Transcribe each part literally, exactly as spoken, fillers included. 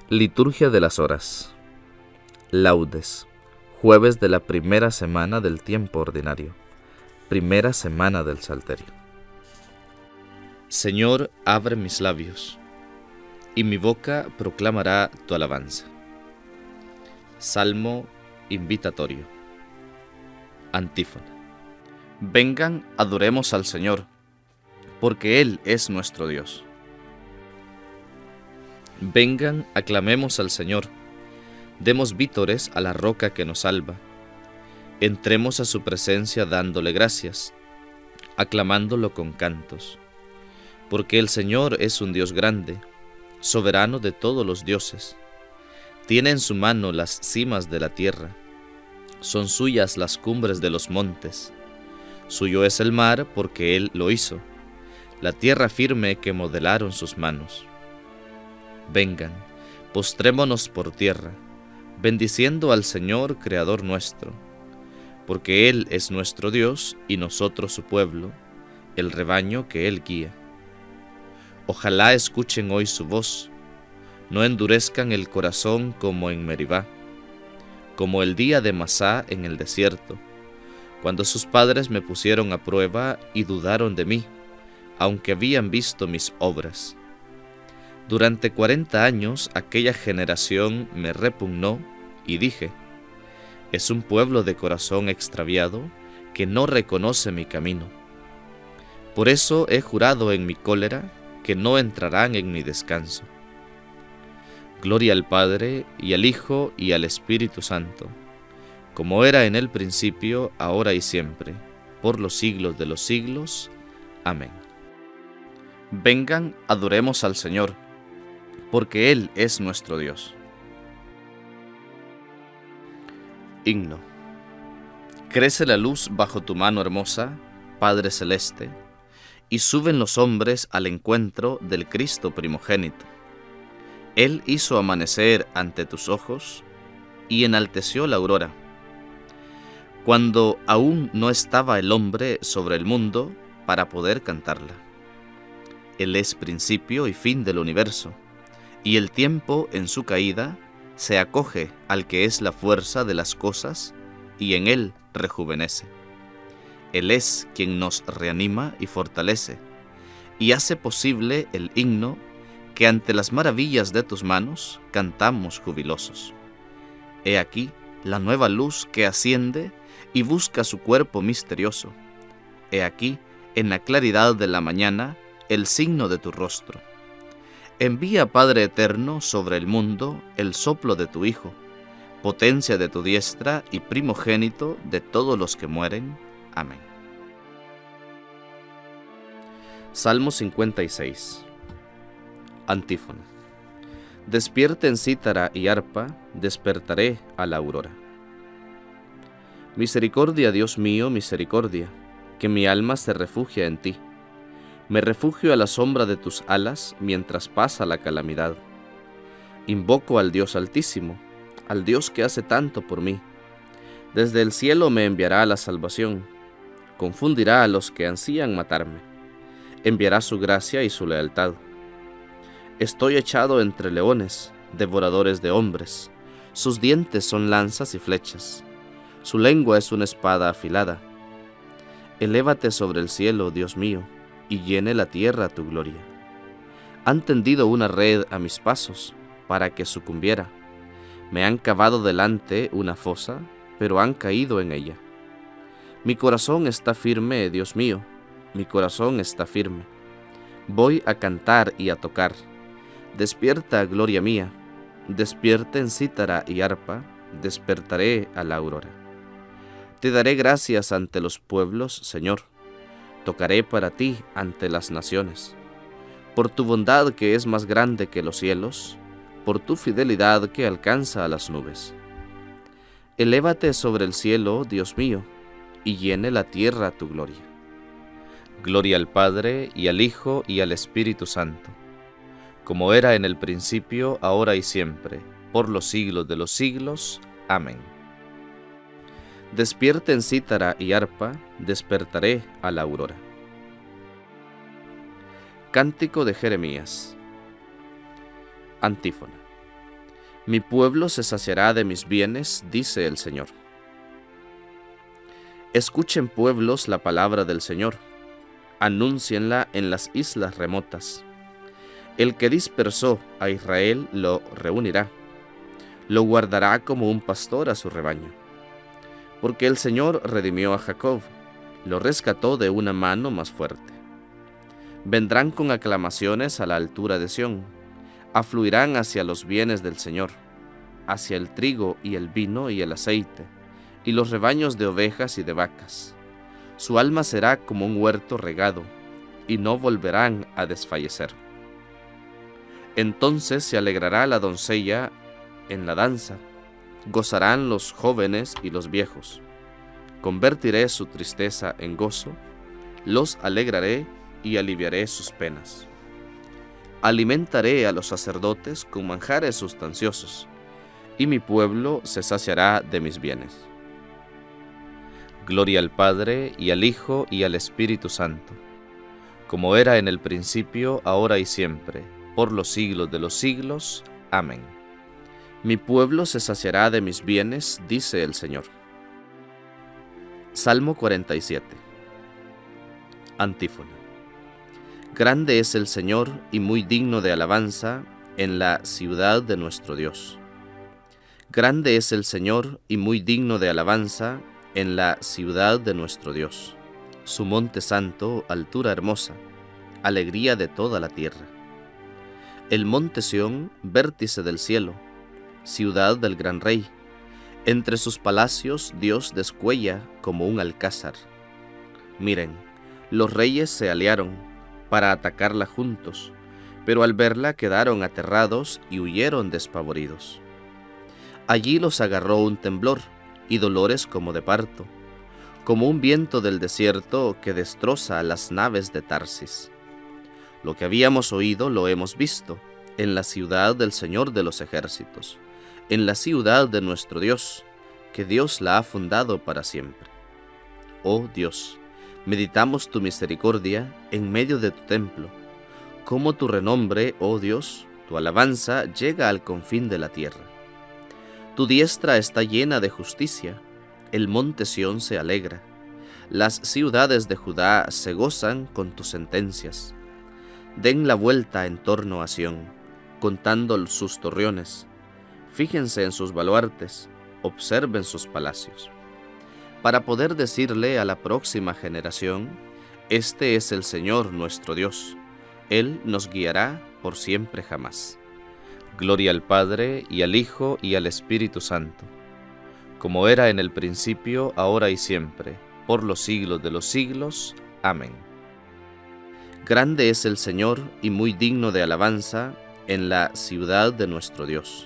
Liturgia de las Horas. Laudes. Jueves de la primera semana del tiempo ordinario. Primera semana del Salterio. Señor, abre mis labios, y mi boca proclamará tu alabanza. Salmo invitatorio. Antífona. Vengan, adoremos al Señor, porque Él es nuestro Dios. Vengan, aclamemos al Señor, demos vítores a la roca que nos salva. Entremos a su presencia dándole gracias, aclamándolo con cantos. Porque el Señor es un Dios grande, soberano de todos los dioses. Tiene en su mano las cimas de la tierra, son suyas las cumbres de los montes. Suyo es el mar porque Él lo hizo, la tierra firme que modelaron sus manos. Vengan, postrémonos por tierra, bendiciendo al Señor, Creador nuestro, porque Él es nuestro Dios y nosotros su pueblo, el rebaño que Él guía. Ojalá escuchen hoy su voz, no endurezcan el corazón como en Meribá, como el día de Masá en el desierto, cuando sus padres me pusieron a prueba y dudaron de mí, aunque habían visto mis obras. Durante cuarenta años aquella generación me repugnó y dije, es un pueblo de corazón extraviado que no reconoce mi camino. Por eso he jurado en mi cólera que no entrarán en mi descanso. Gloria al Padre, y al Hijo, y al Espíritu Santo, como era en el principio, ahora y siempre, por los siglos de los siglos. Amén. Vengan, adoremos al Señor, porque Él es nuestro Dios. Himno. Crece la luz bajo tu mano hermosa, Padre Celeste, y suben los hombres al encuentro del Cristo primogénito. Él hizo amanecer ante tus ojos y enalteció la aurora. Cuando aún no estaba el hombre sobre el mundo para poder cantarla. Él es principio y fin del universo, y el tiempo en su caída se acoge al que es la fuerza de las cosas y en él rejuvenece. Él es quien nos reanima y fortalece, y hace posible el himno que ante las maravillas de tus manos cantamos jubilosos. He aquí la nueva luz que asciende y busca su cuerpo misterioso. He aquí, en la claridad de la mañana, el signo de tu rostro. Envía, Padre eterno, sobre el mundo el soplo de tu Hijo, potencia de tu diestra y primogénito de todos los que mueren. Amén. Salmo cincuenta y seis. Antífona. Despierten cítara y arpa, despertaré a la aurora. Misericordia, Dios mío, misericordia, que mi alma se refugia en ti. Me refugio a la sombra de tus alas mientras pasa la calamidad. Invoco al Dios Altísimo, al Dios que hace tanto por mí. Desde el cielo me enviará la salvación, confundirá a los que ansían matarme, enviará su gracia y su lealtad. Estoy echado entre leones, devoradores de hombres, sus dientes son lanzas y flechas, su lengua es una espada afilada. Elévate sobre el cielo, Dios mío, y llene la tierra tu gloria. Han tendido una red a mis pasos, para que sucumbiera. Me han cavado delante una fosa, pero han caído en ella. Mi corazón está firme, Dios mío, mi corazón está firme. Voy a cantar y a tocar. Despierta, gloria mía, despierten cítara y arpa, despertaré a la aurora. Te daré gracias ante los pueblos, Señor. Tocaré para ti ante las naciones. Por tu bondad que es más grande que los cielos, por tu fidelidad que alcanza a las nubes. Elévate sobre el cielo, Dios mío, y llene la tierra tu gloria. Gloria al Padre, y al Hijo, y al Espíritu Santo, como era en el principio, ahora y siempre, por los siglos de los siglos. Amén. Despierten cítara y arpa, despertaré a la aurora. Cántico de Jeremías. Antífona. Mi pueblo se saciará de mis bienes, dice el Señor. Escuchen, pueblos, la palabra del Señor. Anúncienla en las islas remotas. El que dispersó a Israel lo reunirá, lo guardará como un pastor a su rebaño. Porque el Señor redimió a Jacob, lo rescató de una mano más fuerte. Vendrán con aclamaciones a la altura de Sión, afluirán hacia los bienes del Señor, hacia el trigo y el vino y el aceite, y los rebaños de ovejas y de vacas. Su alma será como un huerto regado, y no volverán a desfallecer. Entonces se alegrará la doncella en la danza, gozarán los jóvenes y los viejos. Convertiré su tristeza en gozo, los alegraré y aliviaré sus penas. Alimentaré a los sacerdotes con manjares sustanciosos, y mi pueblo se saciará de mis bienes. Gloria al Padre, y al Hijo, y al Espíritu Santo, como era en el principio, ahora y siempre, por los siglos de los siglos. Amén. Mi pueblo se saciará de mis bienes, dice el Señor. Salmo cuarenta y siete. Antífona. Grande es el Señor y muy digno de alabanza en la ciudad de nuestro Dios. Grande es el Señor y muy digno de alabanza en la ciudad de nuestro Dios. Su monte santo, altura hermosa, alegría de toda la tierra. El monte Sión, vértice del cielo, ciudad del gran rey. Entre sus palacios Dios descuella como un alcázar. Miren, los reyes se aliaron para atacarla juntos, pero al verla quedaron aterrados y huyeron despavoridos. Allí los agarró un temblor y dolores como de parto, como un viento del desierto que destroza las naves de Tarsis. Lo que habíamos oído lo hemos visto en la ciudad del Señor de los ejércitos, en la ciudad de nuestro Dios, que Dios la ha fundado para siempre. Oh Dios, meditamos tu misericordia en medio de tu templo, como tu renombre, oh Dios, tu alabanza llega al confín de la tierra. Tu diestra está llena de justicia, el monte Sión se alegra, las ciudades de Judá se gozan con tus sentencias. Den la vuelta en torno a Sión, contando sus torreones. Fíjense en sus baluartes, observen sus palacios, para poder decirle a la próxima generación: este es el Señor nuestro Dios, Él nos guiará por siempre jamás. Gloria al Padre, y al Hijo, y al Espíritu Santo, como era en el principio, ahora y siempre, por los siglos de los siglos. Amén. Grande es el Señor y muy digno de alabanza en la ciudad de nuestro Dios.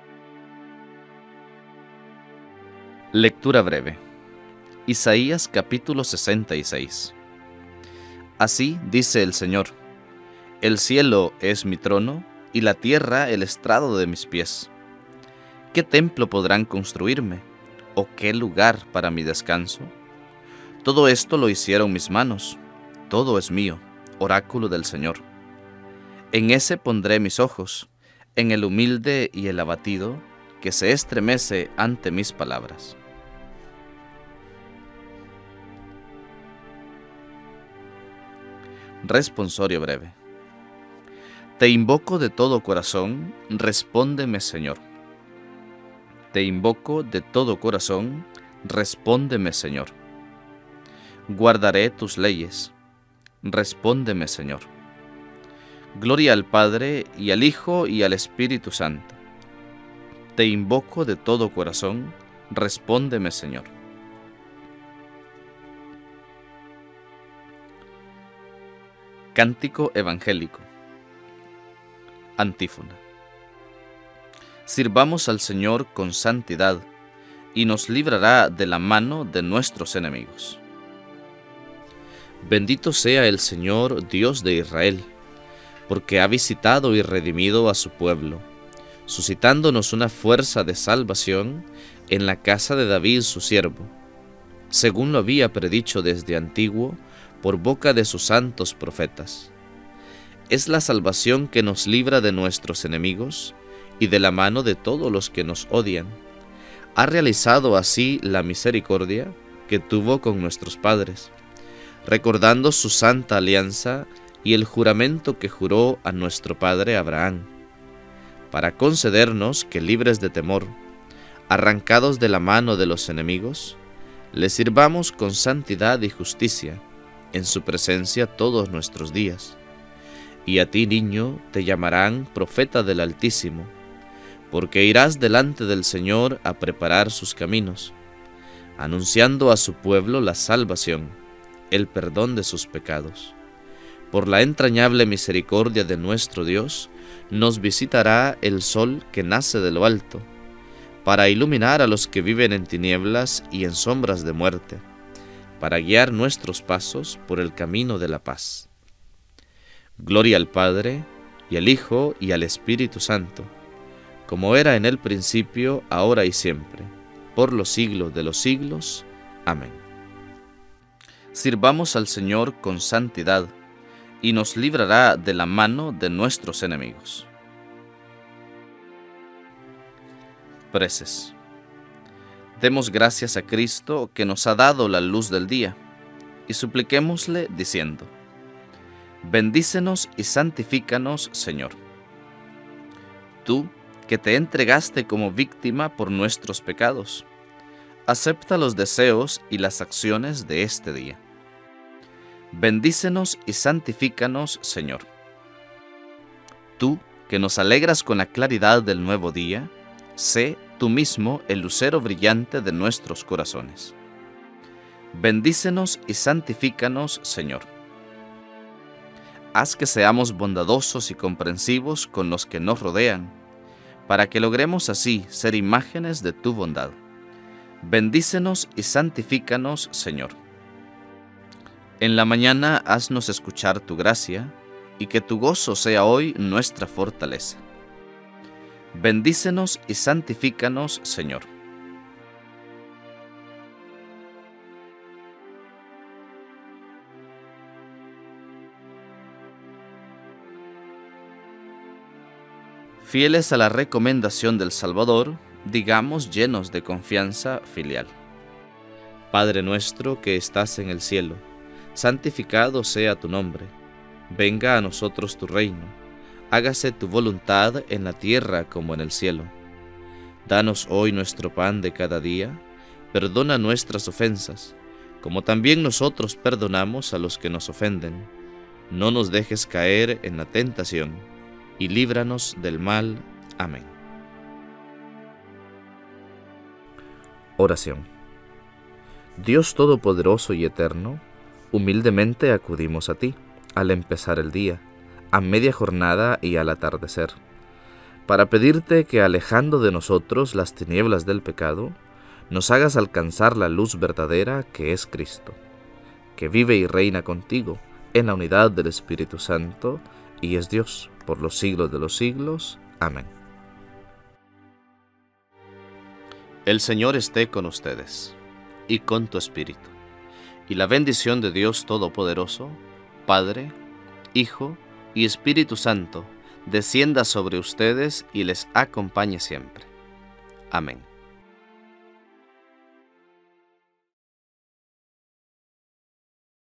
Lectura breve. Isaías capítulo sesenta y seis. Así dice el Señor: el cielo es mi trono, y la tierra el estrado de mis pies. ¿Qué templo podrán construirme? ¿O qué lugar para mi descanso? Todo esto lo hicieron mis manos, todo es mío, oráculo del Señor. En ese pondré mis ojos, en el humilde y el abatido, que se estremece ante mis palabras. Responsorio breve. Te invoco de todo corazón, respóndeme, Señor. Te invoco de todo corazón, respóndeme, Señor. Guardaré tus leyes, respóndeme, Señor. Gloria al Padre, y al Hijo, y al Espíritu Santo. Te invoco de todo corazón, respóndeme, Señor. Cántico evangélico. Antífona. Sirvamos al Señor con santidad, y nos librará de la mano de nuestros enemigos. Bendito sea el Señor, Dios de Israel, porque ha visitado y redimido a su pueblo, suscitándonos una fuerza de salvación en la casa de David su siervo, según lo había predicho desde antiguo por boca de sus santos profetas. Es la salvación que nos libra de nuestros enemigos y de la mano de todos los que nos odian. Ha realizado así la misericordia que tuvo con nuestros padres, recordando su santa alianza y el juramento que juró a nuestro padre Abraham, para concedernos que, libres de temor, arrancados de la mano de los enemigos, le sirvamos con santidad y justicia en su presencia todos nuestros días. Y a ti, niño, te llamarán profeta del Altísimo, porque irás delante del Señor a preparar sus caminos, anunciando a su pueblo la salvación, el perdón de sus pecados. Por la entrañable misericordia de nuestro Dios, nos visitará el sol que nace de lo alto, para iluminar a los que viven en tinieblas y en sombras de muerte, para guiar nuestros pasos por el camino de la paz. Gloria al Padre, y al Hijo, y al Espíritu Santo, como era en el principio, ahora y siempre, por los siglos de los siglos. Amén. Sirvamos al Señor con santidad, y nos librará de la mano de nuestros enemigos. Preces. Demos gracias a Cristo que nos ha dado la luz del día, y supliquémosle diciendo: bendícenos y santifícanos, Señor. Tú, que te entregaste como víctima por nuestros pecados, acepta los deseos y las acciones de este día. Bendícenos y santifícanos, Señor. Tú, que nos alegras con la claridad del nuevo día, sé tú mismo el lucero brillante de nuestros corazones. Bendícenos y santifícanos, Señor. Haz que seamos bondadosos y comprensivos con los que nos rodean, para que logremos así ser imágenes de tu bondad. Bendícenos y santifícanos, Señor. En la mañana haznos escuchar tu gracia, y que tu gozo sea hoy nuestra fortaleza. Bendícenos y santifícanos, Señor. Fieles a la recomendación del Salvador, digamos llenos de confianza filial: Padre nuestro que estás en el cielo, santificado sea tu nombre. Venga a nosotros tu reino. Hágase tu voluntad en la tierra como en el cielo. Danos hoy nuestro pan de cada día. Perdona nuestras ofensas, como también nosotros perdonamos a los que nos ofenden. No nos dejes caer en la tentación, y líbranos del mal. Amén. Oración. Dios Todopoderoso y Eterno, humildemente acudimos a ti al empezar el día, a media jornada y al atardecer, para pedirte que, alejando de nosotros las tinieblas del pecado, nos hagas alcanzar la luz verdadera que es Cristo, que vive y reina contigo en la unidad del Espíritu Santo, y es Dios por los siglos de los siglos. Amén. El Señor esté con ustedes, y con tu espíritu, y la bendición de Dios Todopoderoso, Padre, Hijo y Espíritu Santo, descienda sobre ustedes y les acompañe siempre. Amén.